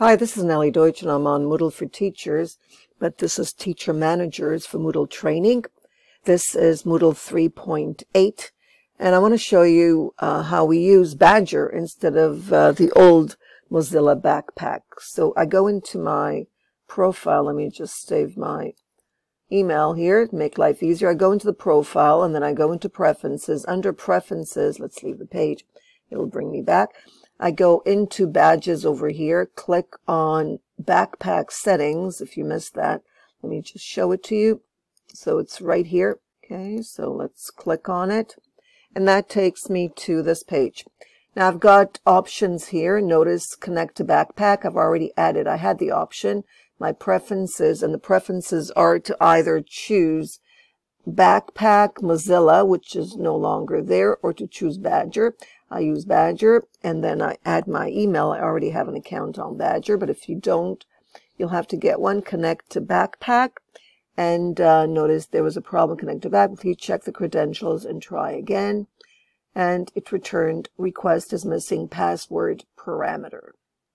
Hi, this is Nellie Deutsch, and I'm on Moodle for Teachers, but this is Teacher Managers for Moodle Training. This is Moodle 3.8, and I want to show you how we use Badgr instead of the old Mozilla Backpack. So I go into my profile. Let me just save my email here to make life easier. I go into the profile, and then I go into Preferences. Under Preferences, let's leave the page. It'll bring me back. I go into Badges over here, click on Backpack Settings. If you missed that, let me just show it to you. So it's right here. Okay, so let's click on it. And that takes me to this page. Now I've got options here. Notice Connect to Backpack. I've already added. I had the option. My preferences, and the preferences are to either choose Backpack Mozilla, which is no longer there, or to choose Badgr. I use Badgr, and then I add my email. I already have an account on Badgr, but if you don't, you'll have to get one. Connect to Backpack, and notice there was a problem. Connect to Backpack. Please check the credentials and try again. And it returned request is missing password parameter.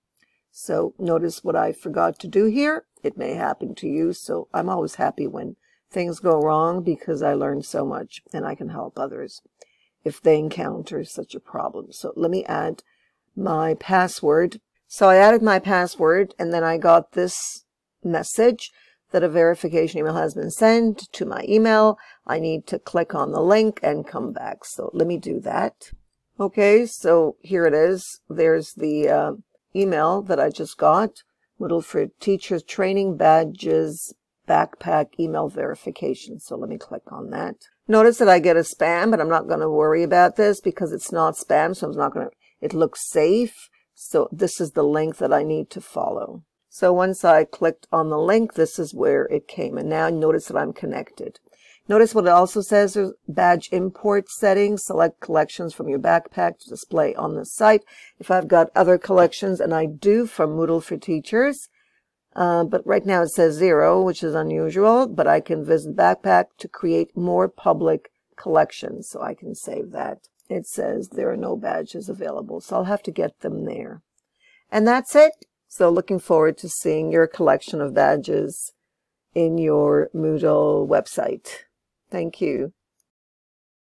So notice what I forgot to do here. It may happen to you, so I'm always happy when things go wrong because I learn so much and I can help others if they encounter such a problem. So let me add my password. So I added my password, and then I got this message that a verification email has been sent to my email. I need to click on the link and come back. So let me do that. Okay, so here it is. There's the email that I just got. Moodle for Teachers Training Badges Backpack email verification. So let me click on that. Notice that I get a spam, but I'm not going to worry about this because it's not spam, so I'm not going to, it looks safe. So this is the link that I need to follow. So once I clicked on the link, this is where it came. And now notice that I'm connected. Notice what it also says, there's badge import settings. Select collections from your backpack to display on the site. If I've got other collections, and I do from Moodle for Teachers, but right now it says 0, which is unusual, but I can visit Backpack to create more public collections, so I can save that. It says there are no badges available, so I'll have to get them there. And that's it. So looking forward to seeing your collection of badges in your Moodle website. Thank you.